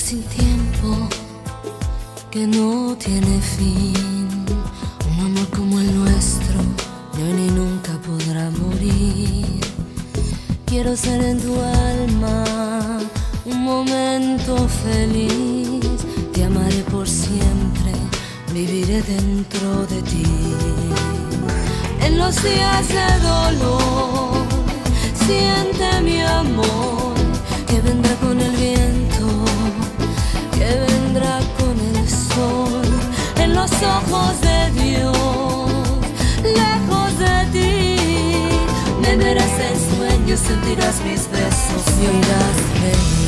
sin tiempo que no tiene fin. Un amor como el nuestro ni hoy ni nunca podrá morir. Quiero ser en tu alma un momento feliz. Te amaré por siempre, viviré dentro de ti. En los días de dolor, siente mi amor, que vendrá con el viento, que vendrá con el sol. En los ojos de Dios, lejos de ti, me verás en sueños, sentirás mis besos y oirás reír.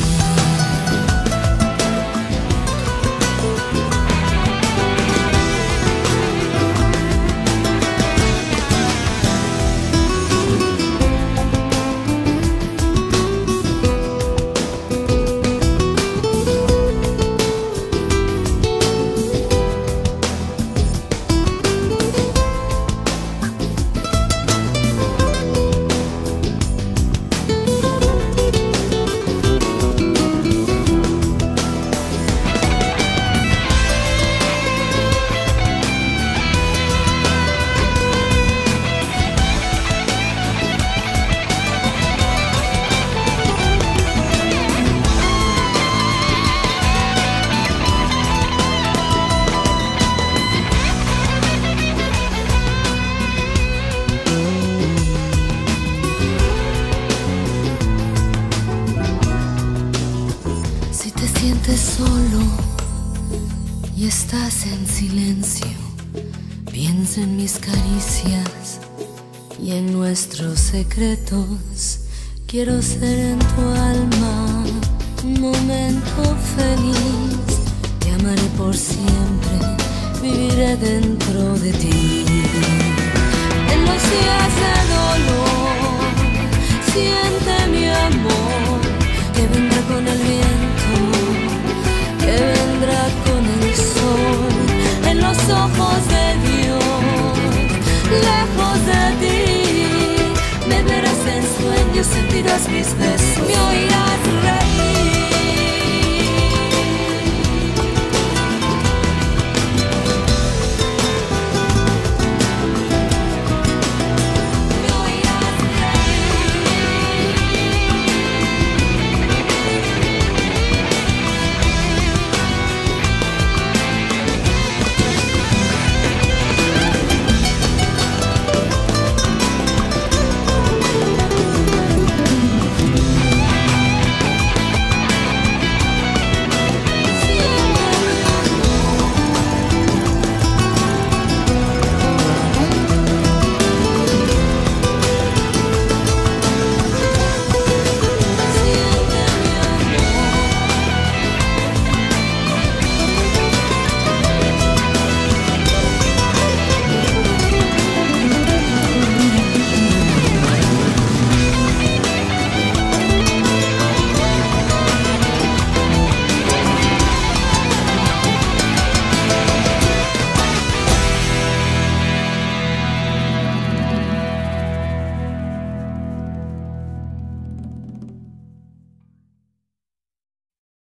Sientes solo y estás en silencio, piensa en mis caricias y en nuestros secretos. Quiero ser en tu alma un momento feliz. Te amaré por siempre, viviré dentro de ti. En los días de dolor, siente mi amor, que vendrá con el viento, que vendrá con el sol. En los ojos de Dios, lejos de ti, me verás en sueños, sentirás mis besos, me oirás reír.